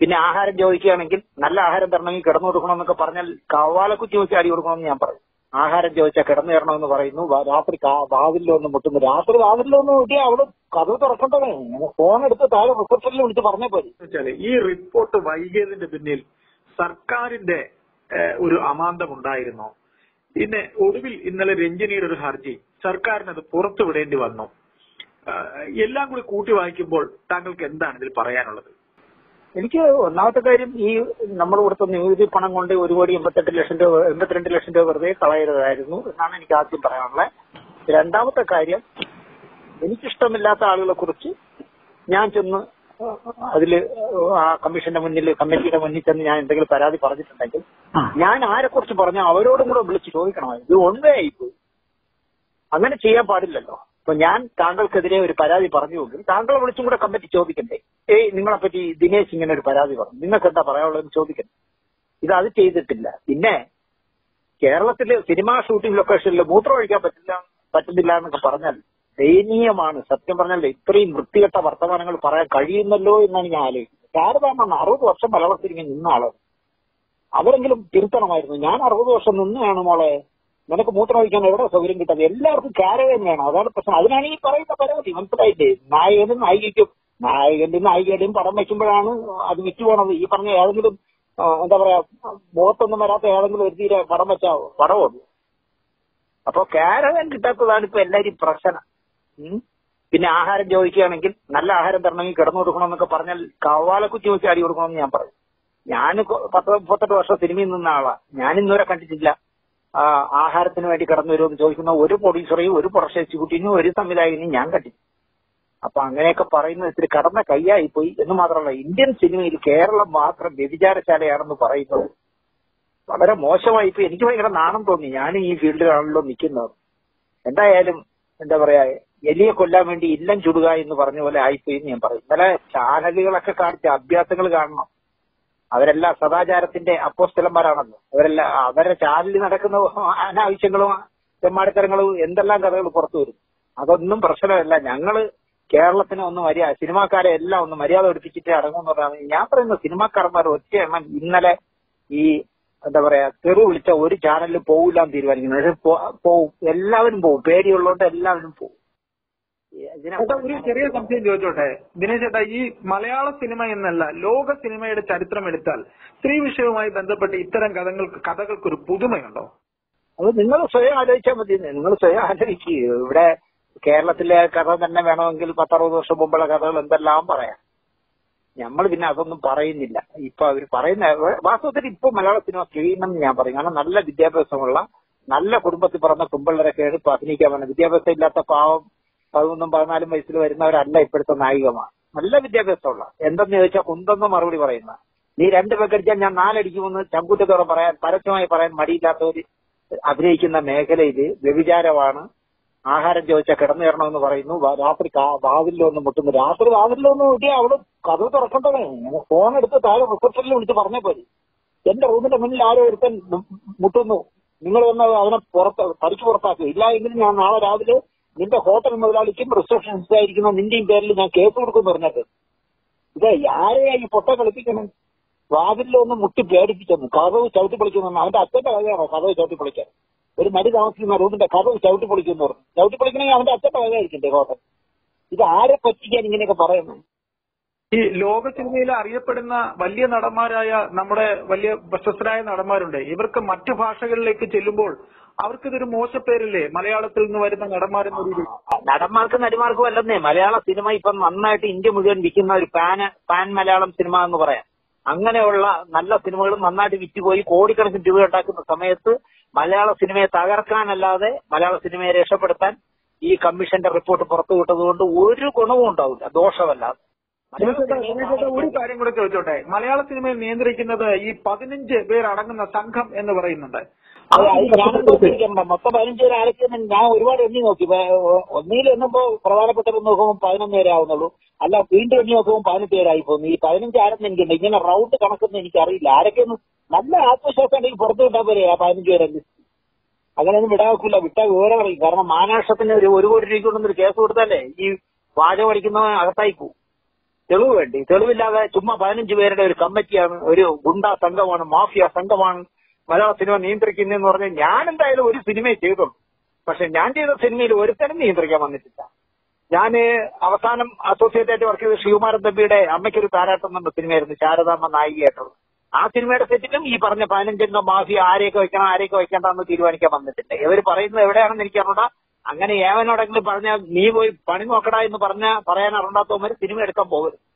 പിന്നെ ആഹാരം ചോദിക്കുകയാണെങ്കിൽ നല്ല ആഹാരം തരണമെങ്കിൽ കിടന്നു കൊടുക്കണമെന്നൊക്കെ പറഞ്ഞാൽ കവാലക്കുറ്റി വെച്ച് അടി കൊടുക്കണമെന്ന് ഞാൻ പറയും. ആഹാരം ചോദിച്ചാൽ കിടന്നു തരണമെന്ന് പറയുന്നു. രാത്രി വാതിലൊന്നും മുട്ടുന്നു. രാത്രി വാതിലൊന്നും മുട്ടിയാൽ അവിടെ കഥ തുറക്കണ്ടേ? ഫോൺ എടുത്ത് താഴെ റിസപ്ഷനിൽ വിളിച്ച് പറഞ്ഞേ പോലെ. ഈ റിപ്പോർട്ട് വൈകിയതിന്റെ പിന്നിൽ സർക്കാരിന്റെ ഒരു അമാന്തം ഉണ്ടായിരുന്നോ? പിന്നെ ഒടുവിൽ ഇന്നലെ രഞ്ജിനിയുടെ ഒരു ഹർജി സർക്കാരിനത് പുറത്തുവിടേണ്ടി വന്നു. എല്ലാം കൂടി കൂട്ടി വായിക്കുമ്പോൾ താങ്കൾക്ക് എന്താണ് ഇതിൽ പറയാനുള്ളത്? എനിക്ക് ഒന്നാമത്തെ കാര്യം, ഈ നമ്മൾ കൊടുത്ത നികുതി പണം കൊണ്ട് 1,82 ലക്ഷം രൂപ വെറുതെ കളയരുതായിരുന്നു എന്നാണ് എനിക്ക് ആദ്യം പറയാനുള്ളത്. രണ്ടാമത്തെ കാര്യം, എനിക്കിഷ്ടമില്ലാത്ത ആളുകളെ കുറിച്ച് ഞാൻ ചെന്ന് അതില് ആ കമ്മീറ്റിയുടെ മുന്നിൽ ചെന്ന് ഞാൻ എന്തെങ്കിലും പരാതി പറഞ്ഞിട്ടുണ്ടെങ്കിൽ ഞാൻ ആരെക്കുറിച്ച് പറഞ്ഞാൽ അവരോടും കൂടെ വിളിച്ച് ചോദിക്കണമായിരുന്നു. ഇത് ഒന്നേയായിപ്പോയി. അങ്ങനെ ചെയ്യാൻ പാടില്ലല്ലോ. അപ്പൊ ഞാൻ താങ്കൾക്കെതിരെ ഒരു പരാതി പറഞ്ഞുവെങ്കിൽ താങ്കളെ വിളിച്ചും കൂടെ കമ്മിറ്റി ചോദിക്കണ്ടേ? നിങ്ങളെപ്പറ്റി ദിനേശ് ഇങ്ങനെ ഒരു പരാതി പറഞ്ഞു, നിങ്ങൾക്ക് എന്താ പറയാനുള്ളതെന്ന് ചോദിക്കണ്ടേ? അത് ചെയ്തിട്ടില്ല. പിന്നെ കേരളത്തില് സിനിമാ ഷൂട്ടിംഗ് ലൊക്കേഷനിൽ മൂത്രം ഒഴിക്കാൻ പറ്റുന്നില്ല എന്നൊക്കെ പറഞ്ഞാൽ ദയനീയമാണ്. സത്യം പറഞ്ഞാൽ ഇത്രയും വൃത്തികെട്ട വർത്തമാനങ്ങൾ പറയാൻ കഴിയുന്നല്ലോ എന്നാണ് ഞാൻ ആലോചിക്കുന്നത്. ശാരദാമ്മ 60 വർഷം മലയാള സിനിമയിൽ നിന്ന ആളാണ്. അവരെങ്കിലും തിരുത്തണമായിരുന്നു. ഞാൻ 60 വർഷം നിന്നാണ് മോളെ, നിനക്ക് മൂത്രം ഒഴിക്കാൻ എവിടെ സൗകര്യം കിട്ടാതെ? എല്ലാവർക്കും കാരവേൻ വേണം, അതാണ് പ്രശ്നം. അതിനാണ് ഈ പറയുന്ന പരാതി. മനസ്സിലായില്ലേ? നായകനും നായികയുടെയും പടം വയ്ക്കുമ്പോഴാണ് അത് വിറ്റുപോണത്. ഈ പറഞ്ഞ ഏതെങ്കിലും എന്താ പറയാ മുഖത്തൊന്നും വരാത്ത ഏതെങ്കിലും ഒരു തീരെ പടം വെച്ചാ പടമുള്ളൂ. അപ്പൊ കാരവേൻ കിട്ടാത്തതാണ് ഇപ്പൊ എല്ലാവരും പ്രശ്നം. പിന്നെ ആഹാരം ചോദിക്കുകയാണെങ്കിൽ നല്ല ആഹാരം തരണമെങ്കിൽ കിടന്നു കൊടുക്കണമെന്നൊക്കെ പറഞ്ഞാൽ കവാലക്കുറ്റി വെച്ച് അടി കൊടുക്കണമെന്ന് ഞാൻ പറയും. ഞാൻ 10-38 വർഷം സിനിമയിൽ നിന്ന ആളാ. ഞാൻ ഇന്നുവരെ കണ്ടിട്ടില്ല ആഹാരത്തിന് വേണ്ടി കടന്നു വരുമെന്ന് ചോദിക്കുന്ന ഒരു പ്രൊഡ്യൂസറെയും ഒരു പ്രൊഡക്ഷൻ എക്സിക്യൂട്ടീവിനും ഒരു സംവിധായകനെയും ഞാൻ കണ്ടില്ല. അപ്പൊ അങ്ങനെയൊക്കെ പറയുന്നത് ഇത്തിരി കടന്ന കൈയായിപ്പോയി. എന്ന് മാത്രമല്ല, ഇന്ത്യൻ സിനിമയിൽ കേരളം മാത്രം വ്യഭിചാരശാലയാണെന്ന് പറയുന്നത് വളരെ മോശമായിപ്പോയി. എനിക്ക് ഭയങ്കര നാണം തോന്നി. ഞാൻ ഈ ഫീൽഡിലാണല്ലോ നിൽക്കുന്നത്. എന്തായാലും എന്താ പറയാ, എലിയെ കൊല്ലാൻ വേണ്ടി ഇല്ലം ചുടുക എന്ന് പറഞ്ഞ പോലെ ആയിപ്പോയി എന്ന് ഞാൻ പറയും. ഇന്നലെ ചാനലുകളൊക്കെ കാണിച്ച അഭ്യാസങ്ങൾ കാണണം. അവരെല്ലാം സദാചാരത്തിന്റെ അപ്പോസ്തലന്മാരാണല്ലോ. അവരുടെ ചാനലിൽ നടക്കുന്ന അനാവശ്യങ്ങളും തെമ്മാടിത്തരങ്ങളും എന്തെല്ലാം കഥകൾ പുറത്തു വരും. അതൊന്നും പ്രശ്നമല്ല. ഞങ്ങള് കേരളത്തിന് സിനിമാക്കാരെ എല്ലാം ഒന്ന് മര്യാദ പഠിപ്പിച്ചിട്ട് അടങ്ങുമെന്ന് പറഞ്ഞാൽ ഞാൻ പറയുന്നത്, സിനിമാക്കാരന്മാർ ഒറ്റ എണ്ണം ഇന്നലെ ഈ എന്താ പറയാ തെറി വിളിച്ച ഒരു ചാനലിൽ പോകില്ലാന്ന് തീരുമാനിക്കുന്നത്. പോവും, എല്ലാവരും പോവും. പേടിയുള്ളതുകൊണ്ട് എല്ലാവരും പോവും. ഒരു ചെറിയ സംശയം ചോദിച്ചോട്ടെ ദിനേശ് ചേട്ടാ, ഈ മലയാള സിനിമ എന്നല്ല ലോക സിനിമയുടെ ചരിത്രം എടുത്താൽ സ്ത്രീ വിഷയവുമായി ബന്ധപ്പെട്ട് ഇത്തരം കഥകൾക്കൊരു പുതുമയുണ്ടോ? അത് നിങ്ങൾ സ്വയം ആലോചിച്ചാൽ മതി. നിങ്ങൾ സ്വയം ആലോചിക്കുക. ഇവിടെ കേരളത്തിലെ കഥ തന്നെ വേണമെങ്കിൽ 10-60 വർഷം മുമ്പുള്ള കഥകൾ എന്തെല്ലാം പറയാം. നമ്മൾ പിന്നെ അതൊന്നും പറയുന്നില്ല. ഇപ്പൊ അവർ പറയുന്ന വാസ്തവത്തിൽ ഇപ്പൊ മലയാള സിനിമ ക്ലീനെന്ന് ഞാൻ പറയും. കാരണം നല്ല വിദ്യാഭ്യാസമുള്ള നല്ല കുടുംബത്തിൽ പറഞ്ഞ കുമ്പളരൊക്കെയാണ് ഇപ്പൊ അഭിനയിക്കാൻ പറഞ്ഞത്. വിദ്യാഭ്യാസം ഇല്ലാത്ത പാവം 13-14 വയസ്സിൽ വരുന്നവരല്ല ഇപ്പോഴത്തെ നായികമാർ. നല്ല വിദ്യാഭ്യാസമുള്ള എന്തെന്ന് ചോദിച്ചാൽ കുന്തെന്ന് മറുപടി പറയുന്ന, നീ 2 പേക്കടിച്ചാൽ ഞാൻ 4 അടിക്കുമെന്ന് ചങ്കൂറ്റത്തോടെ പരസ്യമായി പറയാൻ മടിയില്ലാത്തവര് അഭിനയിക്കുന്ന മേഖലയില് വ്യഭിചാരമാണ്. ആഹാരം ചോദിച്ചാൽ കിടന്നു തരണമെന്ന് പറയുന്നു. രാത്രി വാതിലൊന്നും മുട്ടുന്നു. രാത്രി വാതിലൊന്നും മുട്ടിയാൽ അവിടെ കഥ തുറക്കണ്ടേ? ഫോൺ എടുത്ത് താഴെ റിസപ്ഷനിൽ വിളിച്ച് പറഞ്ഞേ പോലെ. എന്റെ റൂമിന്റെ മുന്നിൽ ആരോ ഒരുത്തൻ മുട്ടുന്നു, നിങ്ങൾ വന്ന് അവനെ പഠിച്ചു പുറത്താക്കുക. ഇല്ല എങ്കിൽ ഞാൻ നാളെ രാവിലെ നിന്റെ ഹോട്ടൽ മുതലാളിക്കും റിസപ്ഷനിസ്റ്റ് ആയിരിക്കുന്ന നിന്റെയും പേരിൽ ഞാൻ കേസ് കൊടുക്കും പറഞ്ഞത്. ഇത് ആരെയാ ഈ പൊട്ട കളിപ്പിക്കണം? വാതിലൊന്നും മുട്ടി പേടിപ്പിച്ചെന്ന്, കഥവ് ചവിട്ടി പൊളിക്കുന്നു. അവന്റെ അച്ഛന്റെ കഥയാണോ കഥവ് ചവിട്ടി പൊളിക്കാൻ? ഒരു നടി താമസിക്കുന്ന റൂമിന്റെ കഥവ് ചവിട്ടി പൊളിക്കുന്നു പറഞ്ഞു. ചവിട്ടി പൊളിക്കണമെങ്കിൽ അവന്റെ അച്ഛന്റെ കഥയായിരിക്കണ്ടേ ഹോട്ടൽ? ഇത് ആരെ പറ്റിക്കാൻ ഇങ്ങനെയൊക്കെ പറയുന്നു? ഈ ലോക സിനിമയിൽ അറിയപ്പെടുന്ന വലിയ നടന്മാരായ നമ്മുടെ വലിയ പ്രശസ്തരായ നടന്മാരുണ്ട്. ഇവർക്ക് മറ്റു ഭാഷകളിലേക്ക് ചെല്ലുമ്പോൾ അവർക്കിതൊരു മോശപ്പേരല്ലേ മലയാളത്തിൽ നിന്ന് വരുന്ന നടന്മാരെന്ന രീതിയിൽ? നടന്മാർക്കും നടിമാർക്കും അല്ലെന്നേ. മലയാള സിനിമ ഇപ്പം നന്നായിട്ട് ഇന്ത്യ മുഴുവൻ വിൽക്കുന്ന ഒരു പാൻ മലയാളം സിനിമ എന്ന് പറയാം. അങ്ങനെയുള്ള നല്ല സിനിമകളും നന്നായിട്ട് വിറ്റുപോയി കോടിക്കണക്കിന് രൂപ ഉണ്ടാക്കുന്ന സമയത്ത് മലയാള സിനിമയെ തകർക്കാനല്ലാതെ മലയാള സിനിമയെ രക്ഷപ്പെടുത്താൻ ഈ കമ്മീഷന്റെ റിപ്പോർട്ട് പുറത്തുവിട്ടതുകൊണ്ട് ഒരു ഗുണവും ഉണ്ടാവില്ല, ദോഷമല്ലാതെ. ഒരു കാര്യം കൂടെ ചോദിച്ചോട്ടെ, മലയാള സിനിമയെ നിയന്ത്രിക്കുന്നത് ഈ 15 പേർ അടങ്ങുന്ന സംഘം എന്ന് പറയുന്നുണ്ട്. മൊത്തം 15 പേര് ആരൊക്കെയെന്ന് ഞാൻ ഒരുപാട് എണ്ണി നോക്കി. ഒന്നിയിൽ എണ്ണുമ്പോ പ്രധാനപ്പെട്ടവർ നോക്കുമ്പോൾ 11 പേരേ ആവുന്നുള്ളൂ. അല്ല, വീണ്ടും എണ്ണി നോക്കുമ്പോൾ 18 പേരായി പോകുന്നു. ഈ 15 ആരെന്ന് എനിക്കുണ്ട്. ഇങ്ങനെ റൗണ്ട് കണക്കൊന്നും എനിക്കറിയില്ല. ആരൊക്കെയൊന്നും നല്ല ആത്മവിശ്വാസം ഉണ്ടെങ്കിൽ പുറത്തു വിട്ടാൽ പോരെ ആ 15 പേരല്ലേ. അങ്ങനെയൊന്നും വിടാക്കില്ല. വിട്ടാൽ വിവരം അറിയും. കാരണം മാനാഷ്ടത്തിന് ഒരു 1 കോടി രൂപ കൊണ്ടൊന്നൊരു കേസ് കൊടുത്താലേ ഈ വാചകം അടിക്കുന്നവൻ അകത്തായി പോവും. തെളിവ് വേണ്ടി. തെളിവില്ലാതെ ചുമ്മാ 15 പേരുടെ ഒരു കമ്മിറ്റിയാണ്, ഒരു ഗുണ്ടാ സംഘമാണ്, മാഫിയ സംഘമാണ് മലയാള സിനിമ നിയന്ത്രിക്കുന്നതെന്ന് പറഞ്ഞാൽ ഞാൻ എന്തായാലും ഒരു സിനിമയെ ചെയ്തുള്ളൂ. പക്ഷെ ഞാൻ ചെയ്ത സിനിമയിൽ ഒരുത്തരം നിയന്ത്രിക്കാൻ വന്നിട്ടില്ല. ഞാൻ അവസാനം അസോസിയേറ്റ് വർക്ക് ചെയ്ത ശ്രീകുമാരൻ തമ്പിയുടെ അമ്മയ്ക്കൊരു താരാട്ടം എന്ന സിനിമയായിരുന്നു, ശാരദാമ്മ നായികയായിട്ടുള്ളത്. ആ സിനിമയുടെ സെറ്റിലും ഈ പറഞ്ഞ 15 മാഫിയ ആരെയൊക്കെ വെക്കണം ആരെയൊക്കെ വെക്കേണ്ടെന്ന് തീരുമാനിക്കാൻ വന്നിട്ടില്ല. ഇവർ പറയുന്നത് എവിടെയാണെന്ന് എനിക്കറിഞ്ഞൂടാ. അങ്ങനെ ഏവനോടെങ്കിലും പറഞ്ഞാൽ നീ പോയി പണി നോക്കടാ എന്ന് പറയാൻ അറിയാത്തവന്മാർ സിനിമ എടുക്കാൻ പോകരുത്.